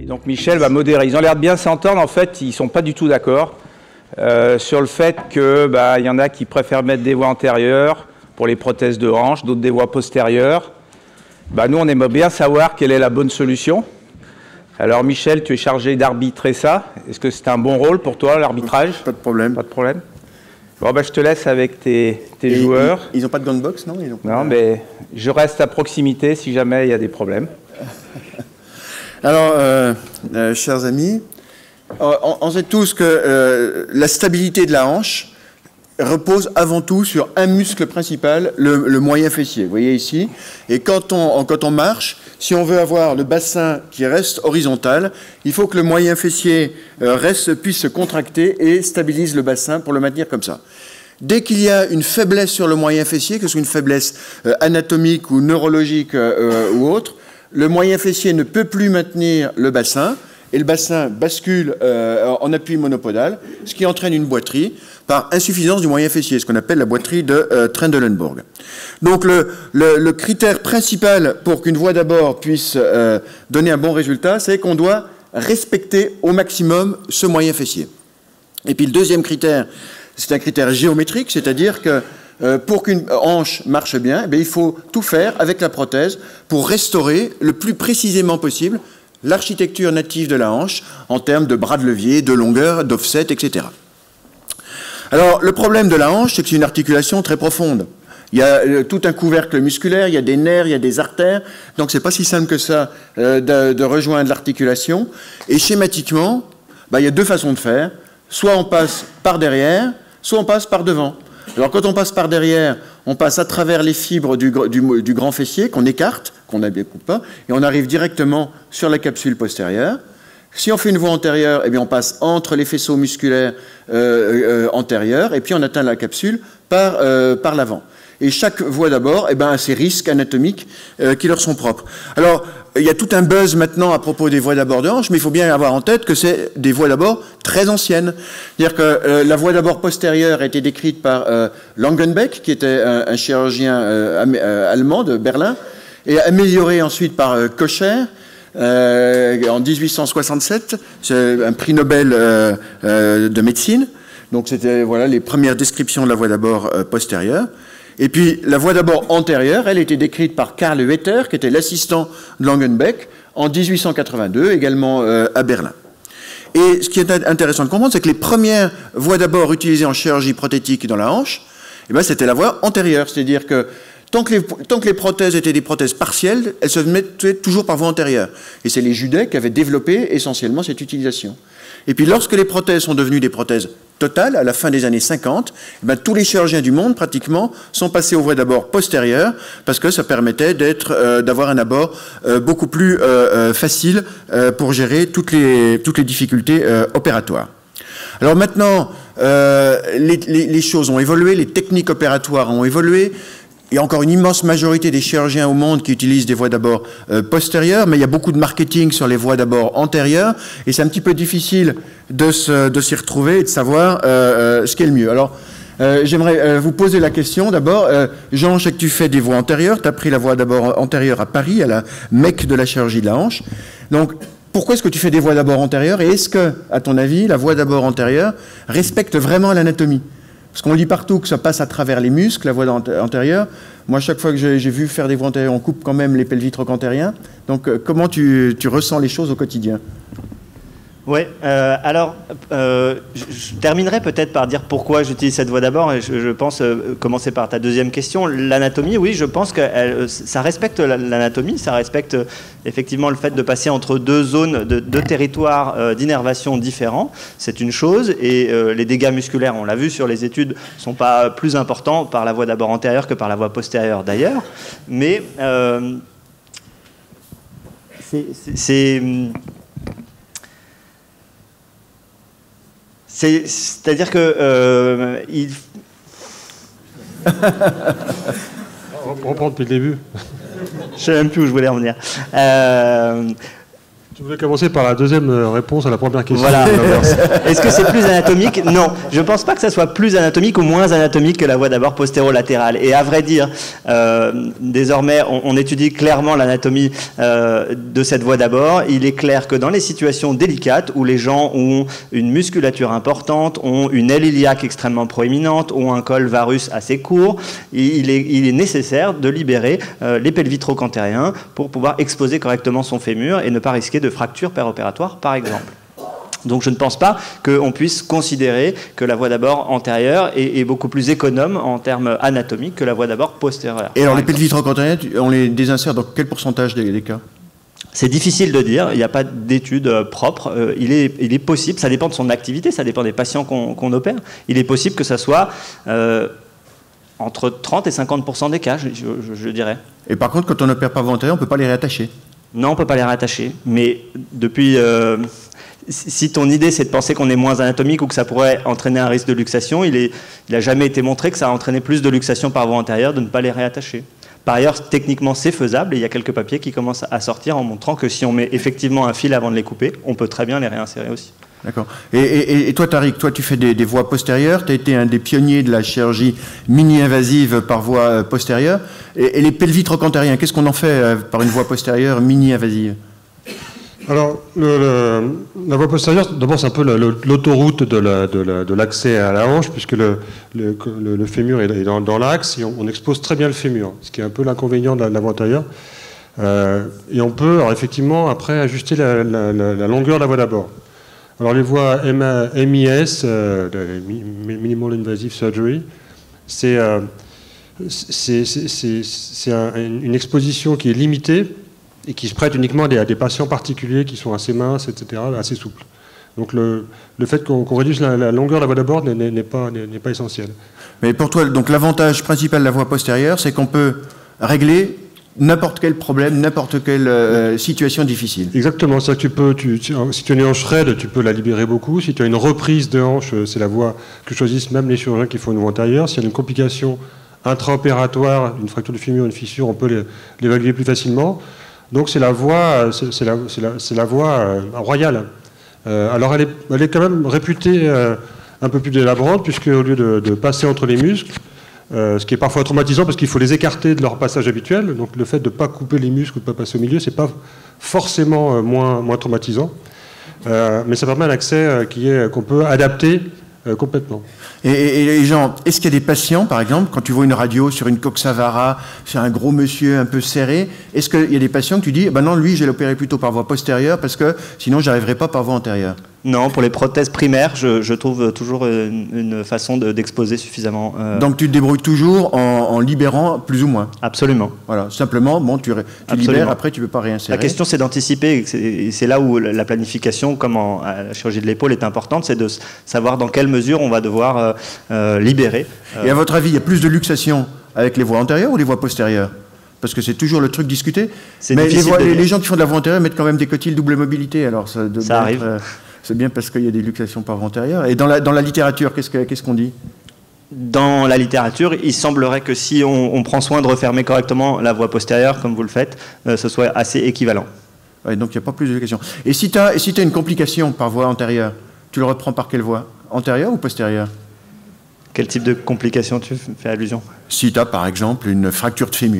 Donc Michel va modérer. Ils ont l'air de bien s'entendre. En fait, ils ne sont pas du tout d'accord sur le fait que y y en a qui préfèrent mettre des voies antérieures pour les prothèses de hanche, d'autres des voies postérieures. Nous, on aimerait bien savoir quelle est la bonne solution. Alors Michel, tu es chargé d'arbitrer ça. Est-ce que c'est un bon rôle pour toi, l'arbitrage? Pas de problème. Pas de problème. Bon, je te laisse avec tes joueurs. Ils n'ont pas de gun box, non? Non, mais je reste à proximité si jamais il y a des problèmes. Alors, chers amis, on sait tous que la stabilité de la hanche repose avant tout sur un muscle principal, le moyen fessier. Vous voyez ici. Et quand on marche, si on veut avoir le bassin qui reste horizontal, il faut que le moyen fessier puisse se contracter et stabilise le bassin pour le maintenir comme ça. Dès qu'il y a une faiblesse sur le moyen fessier, que ce soit une faiblesse anatomique ou neurologique ou autre, le moyen fessier ne peut plus maintenir le bassin et le bassin bascule en appui monopodal, ce qui entraîne une boiterie par insuffisance du moyen fessier, ce qu'on appelle la boiterie de Trendelenburg. Donc le critère principal pour qu'une voie d'abord puisse donner un bon résultat, c'est qu'on doit respecter au maximum ce moyen fessier. Et puis le deuxième critère, c'est un critère géométrique, c'est-à-dire que pour qu'une hanche marche bien, il faut tout faire avec la prothèse pour restaurer le plus précisément possible l'architecture native de la hanche en termes de bras de levier, de longueur, d'offset, etc. Alors, le problème de la hanche, c'est que c'est une articulation très profonde. Il y a tout un couvercle musculaire, il y a des nerfs, il y a des artères, donc c'est pas si simple que ça de rejoindre l'articulation. Et schématiquement, il y a deux façons de faire. Soit on passe par derrière, soit on passe par devant. Alors quand on passe par derrière, on passe à travers les fibres du grand fessier qu'on écarte, qu'on ne découpe pas, et on arrive directement sur la capsule postérieure. Si on fait une voie antérieure, on passe entre les faisceaux musculaires antérieurs, et puis on atteint la capsule par l'avant. Et chaque voie d'abord a ses risques anatomiques qui leur sont propres. Alors, il y a tout un buzz maintenant à propos des voies d'abord de hanche, mais il faut bien avoir en tête que c'est des voies d'abord très anciennes. C'est-à-dire que la voie d'abord postérieure a été décrite par Langenbeck, qui était un chirurgien allemand de Berlin, et améliorée ensuite par Kocher en 1867. C'est un prix Nobel de médecine. Donc c'était les premières descriptions de la voie d'abord postérieure. Et puis, la voie d'abord antérieure, elle était décrite par Karl Wetter, qui était l'assistant de Langenbeck, en 1882, également à Berlin. Et ce qui est intéressant de comprendre, c'est que les premières voies d'abord utilisées en chirurgie prothétique dans la hanche, c'était la voie antérieure. C'est-à-dire que tant que les prothèses étaient des prothèses partielles, elles se mettaient toujours par voie antérieure. Et c'est les Judais qui avaient développé essentiellement cette utilisation. Et puis, lorsque les prothèses sont devenues des prothèses totales, à la fin des années 50, tous les chirurgiens du monde, pratiquement, sont passés aux voies d'abord postérieures, parce que ça permettait d'avoir un abord beaucoup plus facile pour gérer toutes les difficultés opératoires. Alors maintenant, les choses ont évolué, les techniques opératoires ont évolué. Il y a encore une immense majorité des chirurgiens au monde qui utilisent des voies d'abord postérieures, mais il y a beaucoup de marketing sur les voies d'abord antérieures, et c'est un petit peu difficile de s'y retrouver et de savoir ce qui est le mieux. Alors, j'aimerais vous poser la question d'abord. Jean, je sais que tu fais des voies antérieures, tu as pris la voie d'abord antérieure à Paris, à la Mecque de la chirurgie de la hanche. Donc, pourquoi est-ce que tu fais des voies d'abord antérieures, et est-ce que, à ton avis, la voie d'abord antérieure respecte vraiment l'anatomie ? Parce qu'on lit partout que ça passe à travers les muscles, la voie antérieure. Moi, chaque fois que j'ai vu faire des voies antérieures, on coupe quand même les pelvis trochantériens. Donc, comment tu ressens les choses au quotidien ? Oui, alors, je terminerai peut-être par dire pourquoi j'utilise cette voie d'abord, et je pense commencer par ta deuxième question. L'anatomie, oui, je pense que ça respecte l'anatomie, ça respecte effectivement le fait de passer entre deux zones, deux territoires d'innervation différents, c'est une chose, et les dégâts musculaires, on l'a vu sur les études, ne sont pas plus importants par la voie d'abord antérieure que par la voie postérieure d'ailleurs, mais c'est-à-dire que On reprend depuis le début. Je ne sais même plus où je voulais en venir. Tu voulais commencer par la deuxième réponse à la première question. Voilà. Est-ce que c'est plus anatomique? Non. Je ne pense pas que ça soit plus anatomique ou moins anatomique que la voie d'abord postéro-latérale. Et à vrai dire, désormais, on étudie clairement l'anatomie de cette voie d'abord. Il est clair que dans les situations délicates où les gens ont une musculature importante, ont une aile iliaque extrêmement proéminente, ont un col varus assez court, il est nécessaire de libérer les pelvis trochanteriens pour pouvoir exposer correctement son fémur et ne pas risquer de fracture péropératoire, par exemple. Donc je ne pense pas qu'on puisse considérer que la voie d'abord antérieure est beaucoup plus économe en termes anatomiques que la voie d'abord postérieure. Et alors les pelvis trochanteriens, on les désinsère dans quel pourcentage des cas? C'est difficile de dire, il n'y a pas d'études propres. Il est possible, ça dépend de son activité, ça dépend des patients qu'on opère. Il est possible que ça soit entre 30 et 50% des cas, je dirais. Et par contre, quand on n'opère pas voie antérieure, on ne peut pas les réattacher? Non, on ne peut pas les rattacher, mais depuis... si ton idée c'est de penser qu'on est moins anatomique ou que ça pourrait entraîner un risque de luxation, il n'a jamais été montré que ça a entraîné plus de luxation par voie antérieure de ne pas les réattacher. Par ailleurs, techniquement c'est faisable et il y a quelques papiers qui commencent à sortir en montrant que si on met effectivement un fil avant de les couper, on peut très bien les réinsérer aussi. D'accord. Et toi, Tariq, toi tu fais des voies postérieures, tu as été un des pionniers de la chirurgie mini-invasive par voie postérieure. Et les pelvis trochantériens, qu'est-ce qu'on en fait par une voie postérieure mini-invasive? Alors, la voie postérieure, d'abord, c'est un peu l'autoroute de l'accès à la hanche, puisque le fémur est dans l'axe, et on expose très bien le fémur, ce qui est un peu l'inconvénient de la voie antérieure. Et on peut, alors, effectivement, après, ajuster la longueur de la voie d'abord. Alors, les voies MIS, Minimal Invasive Surgery, c'est une exposition qui est limitée, et qui se prête uniquement à des patients particuliers qui sont assez minces, etc., assez souples. Donc le fait qu'on réduise la longueur de la voie d'abord n'est pas essentiel. Mais pour toi, donc l'avantage principal de la voie postérieure, c'est qu'on peut régler n'importe quel problème, n'importe quelle situation difficile. Exactement, c'est-à-dire que si tu as une hanche raide, tu peux la libérer beaucoup. Si tu as une reprise de hanche, c'est la voie que choisissent même les chirurgiens qui font une voie antérieure. S'il y a une complication intraopératoire, une fracture du fémur, une fissure, on peut l'évaluer plus facilement. Donc c'est la voie royale. Alors elle est quand même réputée un peu plus délabrante, puisque au lieu de passer entre les muscles, ce qui est parfois traumatisant parce qu'il faut les écarter de leur passage habituel, donc le fait de ne pas couper les muscles ou de ne pas passer au milieu, c'est pas forcément moins traumatisant, mais ça permet un accès qu'on peut adapter complètement. Et Jean, est-ce qu'il y a des patients, par exemple, quand tu vois une radio sur une coxavara, sur un gros monsieur un peu serré, est-ce qu'il y a des patients que tu dis, ben non, lui, je vais l'opérer plutôt par voie postérieure parce que sinon, je n'arriverai pas par voie antérieure? Non, pour les prothèses primaires, je trouve toujours une façon d'exposer suffisamment. Donc tu te débrouilles toujours en libérant plus ou moins? Absolument. Voilà, simplement, bon, tu libères, après tu ne peux pas réinsérer. La question, c'est d'anticiper, et c'est là où la planification, comme à la chirurgie de l'épaule, est importante, c'est de savoir dans quelle mesure on va devoir libérer. Et à votre avis, il y a plus de luxation avec les voies antérieures ou les voies postérieures? Parce que c'est toujours le truc discuté. Mais les gens qui font de la voie antérieure mettent quand même des coquilles double mobilité, alors ça arrive. C'est bien parce qu'il y a des luxations par voie antérieure. Et dans la littérature, qu'est-ce qu'on dit? Dans la littérature, il semblerait que si on prend soin de refermer correctement la voie postérieure, comme vous le faites, ce soit assez équivalent. Ouais, donc il n'y a pas plus de luxation. Et si tu as une complication par voie antérieure, tu le reprends par quelle voie? Antérieure ou postérieure? Quel type de complication tu fais allusion? Si tu as par exemple une fracture de fémur.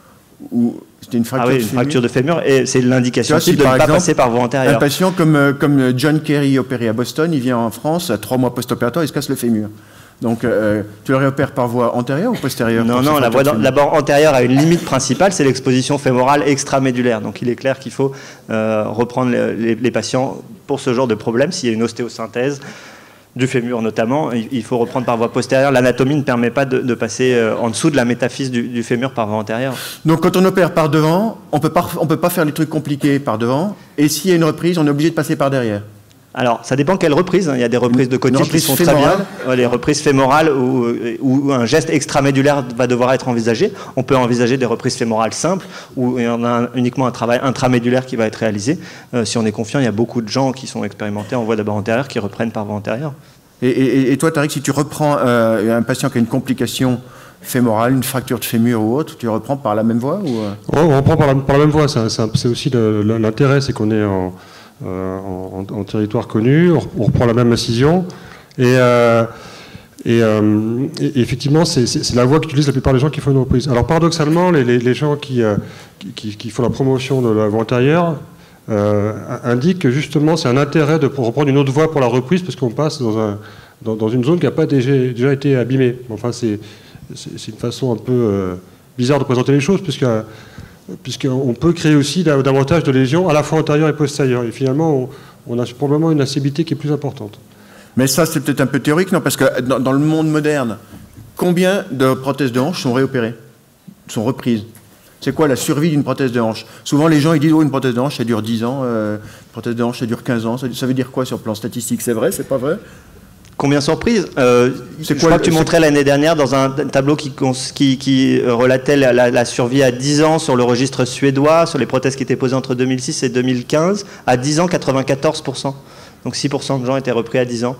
Ou c'était une fracture de fémur, et c'est l'indication de ne pas passer par voie antérieure. Un patient comme John Kerry opéré à Boston, il vient en France à 3 mois post-opératoire, il se casse le fémur. Donc tu le réopères par voie antérieure ou postérieure? Non, la voie d'abord antérieure a une limite principale, c'est l'exposition fémorale extramédulaire. Donc il est clair qu'il faut reprendre les patients pour ce genre de problème, s'il y a une ostéosynthèse du fémur notamment, il faut reprendre par voie postérieure. L'anatomie ne permet pas de passer en dessous de la métaphyse du fémur par voie antérieure. Donc quand on opère par devant, on peut pas faire les trucs compliqués par devant, et s'il y a une reprise, on est obligé de passer par derrière. Alors, ça dépend quelle reprise. Il y a des reprises de côté qui sont très bien. Les reprises fémorales où un geste extramédulaire va devoir être envisagé. On peut envisager des reprises fémorales simples où il y en a uniquement un travail intramédulaire qui va être réalisé. Si on est confiant, il y a beaucoup de gens qui sont expérimentés en voie d'abord antérieure qui reprennent par voie antérieure. Et toi, Tariq, si tu reprends un patient qui a une complication fémorale, une fracture de fémur ou autre, tu reprends par la même voie ou... On reprend par la même voie. C'est aussi l'intérêt, c'est qu'on est en territoire connu, on reprend la même incision. Et effectivement, c'est la voie qu'utilisent la plupart des gens qui font une reprise. Alors paradoxalement, les gens qui font la promotion de la voie antérieure indiquent que justement c'est un intérêt de reprendre une autre voie pour la reprise parce qu'on passe dans une zone qui n'a pas déjà été abîmée. Enfin, c'est une façon un peu bizarre de présenter les choses puisqu'on peut créer aussi davantage de lésions à la fois antérieures et postérieures. Et finalement, on a probablement une instabilité qui est plus importante. Mais ça, c'est peut-être un peu théorique, non? Parce que dans le monde moderne, combien de prothèses de hanche sont réopérées, sont reprises? C'est quoi la survie d'une prothèse de hanche? Souvent, les gens ils disent oh, une prothèse de hanche, ça dure 10 ans, une prothèse de hanche, ça dure 15 ans. Ça veut dire quoi sur le plan statistique? C'est vrai, c'est pas vrai? Combien sont reprises? Je crois que tu montrais l'année dernière dans un tableau qui relatait la survie à 10 ans sur le registre suédois, sur les prothèses qui étaient posées entre 2006 et 2015. À 10 ans, 94%. Donc 6% de gens étaient repris à 10 ans.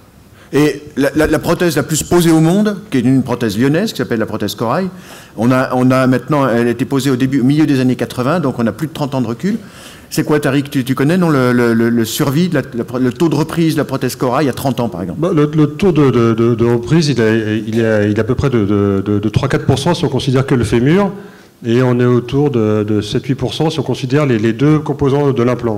Et la prothèse la plus posée au monde, qui est une prothèse lyonnaise, qui s'appelle la prothèse corail, on a maintenant, elle a été posée au milieu des années 80, donc on a plus de 30 ans de recul. C'est quoi, Tariq, tu connais non, le survie, le taux de reprise de la prothèse corail il y a 30 ans, par exemple? Le taux de reprise, il est à peu près de 3-4% si on considère que le fémur, et on est autour de 7-8% si on considère les deux composants de l'implant.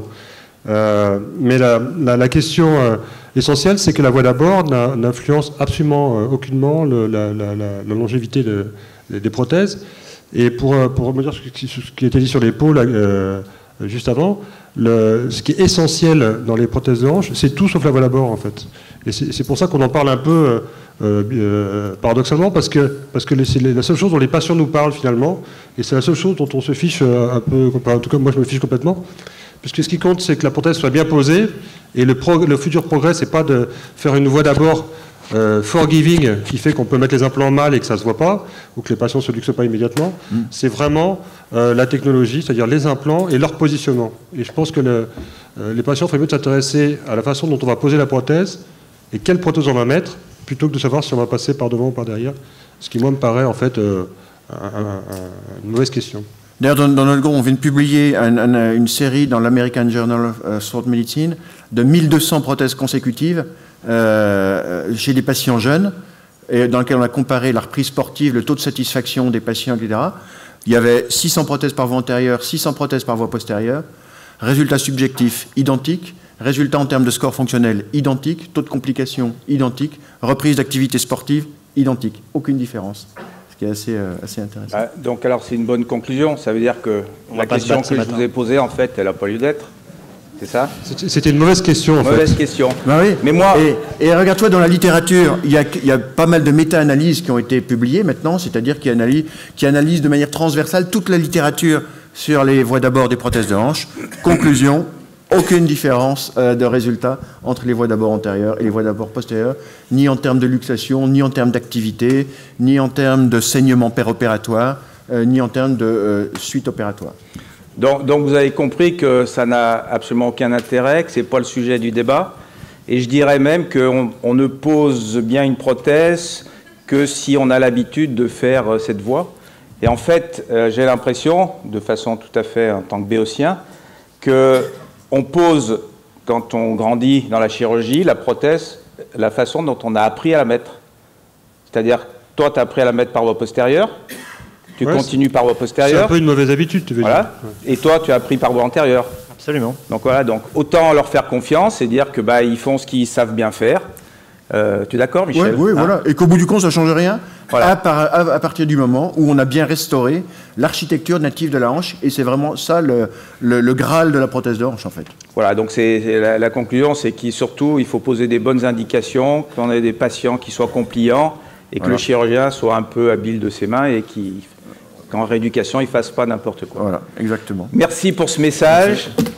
Mais la question essentielle, c'est que la voie d'abord n'influence absolument aucunement la longévité des prothèses. Et pour me dire ce qui a été dit sur l'épaule juste avant, ce qui est essentiel dans les prothèses de hanche, c'est tout sauf la voie d'abord, en fait. Et c'est pour ça qu'on en parle un peu paradoxalement, parce que c'est la seule chose dont les patients nous parlent finalement, et c'est la seule chose dont on se fiche un peu, en tout cas moi je me fiche complètement. Puisque ce qui compte, c'est que la prothèse soit bien posée, et le futur progrès, c'est pas de faire une voie d'abord forgiving, qui fait qu'on peut mettre les implants mal et que ça ne se voit pas, ou que les patients ne se luxent pas immédiatement. C'est vraiment la technologie, c'est-à-dire les implants et leur positionnement. Et je pense que les patients feraient mieux de s'intéresser à la façon dont on va poser la prothèse, et quelle prothèse on va mettre, plutôt que de savoir si on va passer par devant ou par derrière, ce qui, moi, me paraît en fait une mauvaise question. D'ailleurs, dans notre groupe, on vient de publier une série dans l'American Journal of Sport Medicine de 1200 prothèses consécutives chez des patients jeunes, et dans lequel on a comparé la reprise sportive, le taux de satisfaction des patients, etc. Il y avait 600 prothèses par voie antérieure, 600 prothèses par voie postérieure. Résultats subjectifs identiques, résultats en termes de score fonctionnel identiques, taux de complications identiques, reprise d'activité sportive identique, aucune différence. Qui est assez intéressant. Donc alors c'est une bonne conclusion, ça veut dire que la question que je vous ai posée, en fait, elle n'a pas lieu d'être, c'est ça? C'était une mauvaise question, en fait. Mauvaise question. Ben oui. Mais moi... Et regarde-toi, dans la littérature, il y a pas mal de méta-analyses qui ont été publiées maintenant, c'est-à-dire qui analysent de manière transversale toute la littérature sur les voies d'abord des prothèses de hanche. Conclusion, aucune différence de résultat entre les voies d'abord antérieures et les voies d'abord postérieures, ni en termes de luxation, ni en termes d'activité, ni en termes de saignement péropératoire, ni en termes de suite opératoire. Donc vous avez compris que ça n'a absolument aucun intérêt, que ce n'est pas le sujet du débat. Et je dirais même qu'on ne pose bien une prothèse que si on a l'habitude de faire cette voie. Et en fait, j'ai l'impression, de façon tout à fait en tant que béotien, qu'on pose, quand on grandit dans la chirurgie, la prothèse, la façon dont on a appris à la mettre. C'est-à-dire, toi, tu as appris à la mettre par voie postérieure, tu continues par voie postérieure. C'est un peu une mauvaise habitude, tu veux dire. Ouais. Et toi, tu as appris par voie antérieure. Absolument. Donc voilà, donc autant leur faire confiance et dire que ils font ce qu'ils savent bien faire. Tu es d'accord, Michel? Oui, voilà. Et qu'au bout du compte, ça ne change rien, voilà. à partir du moment où on a bien restauré l'architecture native de la hanche, et c'est vraiment ça le Graal de la prothèse de hanche, en fait. Voilà, donc la conclusion, c'est qu'il faut poser des bonnes indications, qu'on ait des patients qui soient compliants, et que le chirurgien soit un peu habile de ses mains, et qu'en rééducation, il ne fasse pas n'importe quoi. Voilà, exactement. Merci pour ce message. Merci.